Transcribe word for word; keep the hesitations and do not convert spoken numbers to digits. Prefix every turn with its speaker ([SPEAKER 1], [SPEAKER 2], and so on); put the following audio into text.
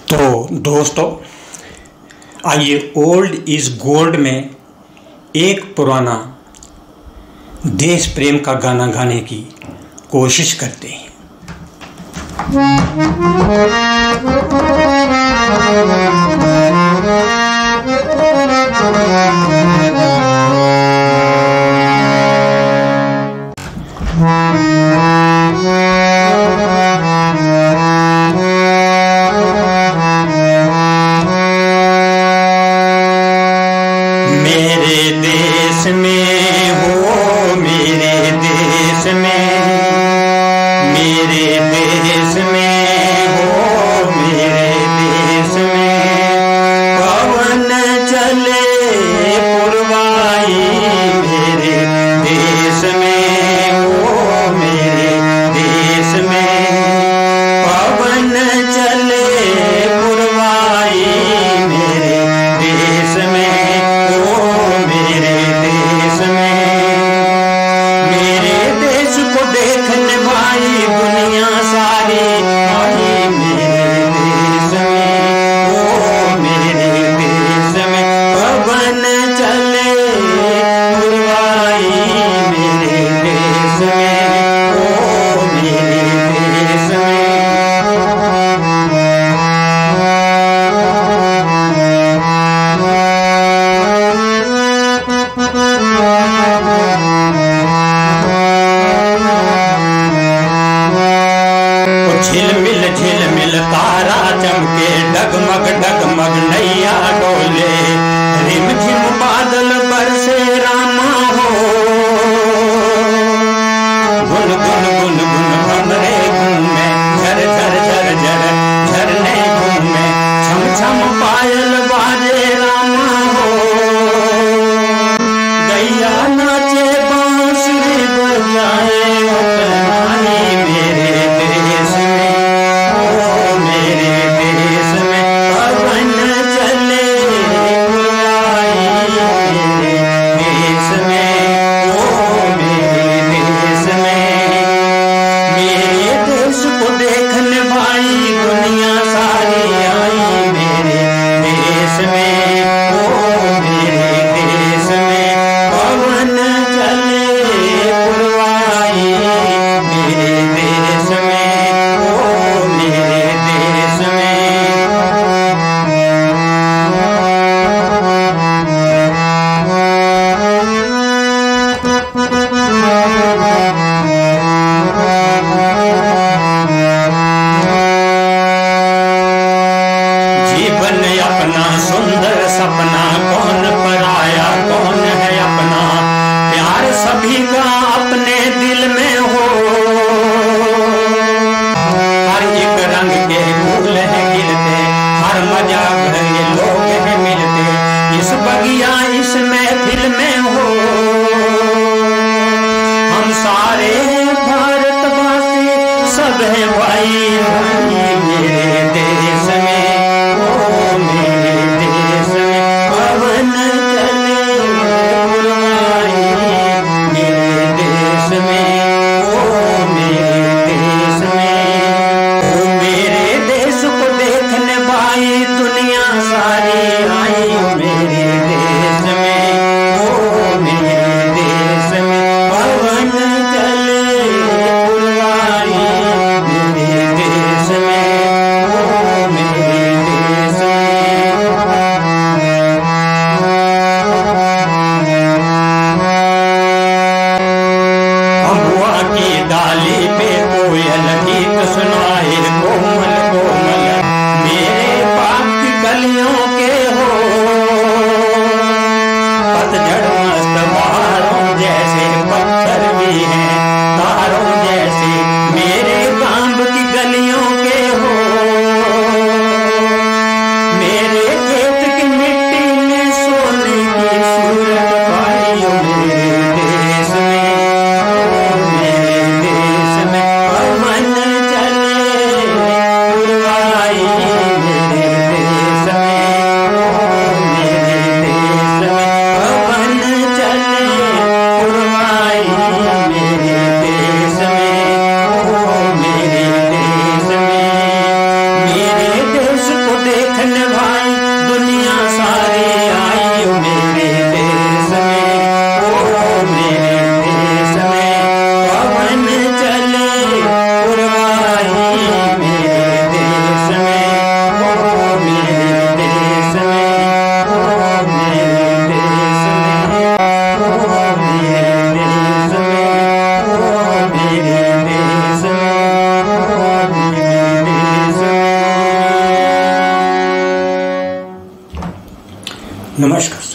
[SPEAKER 1] तो दोस्तों, आइए ओल्ड इज गोल्ड में एक पुराना देश प्रेम का गाना गाने की कोशिश करते हैं। मेरे देश में हो, मेरे देश में, मेरे देश में हो, मेरे देश में पवन चले पुरवाई। मेरे देश में हो, मेरे देश में पवन चले पुरवाई। मेरे देश में दुनिया सारी आई मेरे देश में, ओ मेरे देश में पवन चले पुरवाई। मेरे देश में, ओ मेरे देश में। झिलमिल झिलमिल तारा चमके, डगमग डगमग नैया डोले, रिमझिम बादल बरसे रामा हो। गुन गुन गुन गुन भंवरे घूमे, झर झर झर झर झरने घूमे, छम छम पायल बाजे रामा हो। गैया नाचे बांसुरी बजाए अपनाई। मेरे देश में, ओ मेरे देश में पवन चले पुरवाई। मेरे देश में, ओ मेरे देश में। मेरे देश को देखने भाई दुनिया सारी आई। मेरे देश में, ओ मेरे देश में पवन चले पुरवाई। मेरे देश में, ओ मेरे देश में। जीवन अपना सुंदर सपना, कौन पराया कौन है अपना। प्यार सभी का अपने दिल में हो। हर एक रंग के फूल हैं खिलते, हर मजा भरे लोग हैं मिलते। इस बगिया इस महफिल में हो। हम सारे भारतवासी सब हैं भाई भाई। मेरे देश में, ओ मेरे देश में पवन चले पुरवाई। मेरे देश में, ओ मेरे देश में। ओ मेरे देश को देखने भाई दुनिया सारी आई। मेरे देश में, ओ मेरे देश में पवन चले पुरवाई। मेरे देश में। नमस्कार।